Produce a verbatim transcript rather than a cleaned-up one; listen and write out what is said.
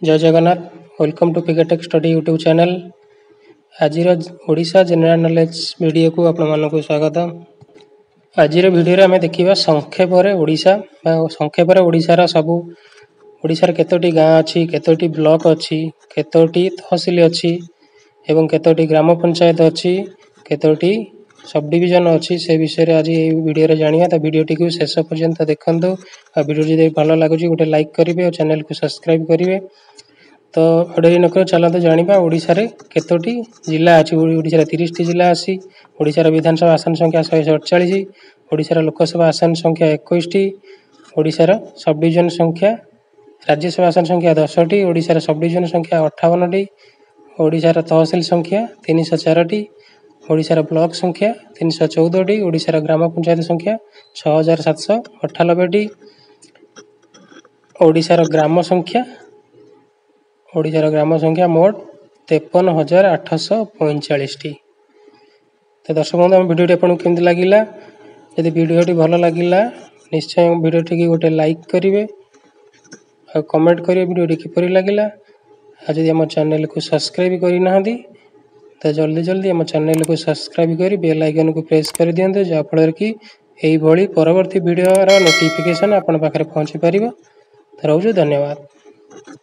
जय Jagannath. Welcome to पिकेटेक study YouTube channel. आज ओडिशा जनरल नॉलेज वीडियो को आपण मानक स्वागत। आज वीडियो आम देखा संक्षेप ओडिशा संक्षेप ओडिशार सबू ओडिशार केतोटी गाँ अच्छी केतोटी ब्लॉक अच्छी केतोटी तहसिल अच्छी एवं केतोटी ग्राम पंचायत अच्छी केतोटी सब डिविजन अच्छी से विषय में आज ये वीडियो जानिया। तो वीडियो टी शेष पर्यंत देखु। वीडियो जो भल लगुच गोटे लाइक करेंगे और चैनल को सब्सक्राइब करेंगे। तो डेरी नक चलते जाना ओडिशा रे केतोटी जिला अच्छी। ओडिशा तीस टी जिला अच्छी। ओडिशार विधानसभा आसन संख्या शहे अड़चाश। ओडिशार लोकसभा आसन संख्या इक्कीस टी। ओडिशार सब डिविजन संख्या राज्यसभा आसन संख्या दस टी। ओडिशार सब डिविजन संख्या अठावन टी। ओडिशार तहसिल संख्या तीन सौ चार टी। ओडिशार ब्लॉक संख्या तीन सौ चौदह टी। ओडिशार ग्राम पंचायत संख्या छः हजार सात सौ अठानबे टी। ओडिशार ग्राम संख्या ओडिशार ग्राम संख्या मोट तेपन हजार आठश पैंचाश टी। तो दर्शक बंधु आम भिडियो आपको केमती लगिला। यदि भिडियो भल लगिला निश्चय भिडियो टी गोटे लाइक करेंगे और कमेंट करेंगे भिडियो किपर लगिला। आज यदि आम चैनल को सब्सक्राइब करना तो जल्दी जल्दी आम चैनल को सब्सक्राइब कर बेल आइकन को प्रेस कर दिंतु जहाँफल कि यही परवर्ती वीडियो नोटिफिकेशन आपण पाखे पहुँची पार। तो रोज धन्यवाद।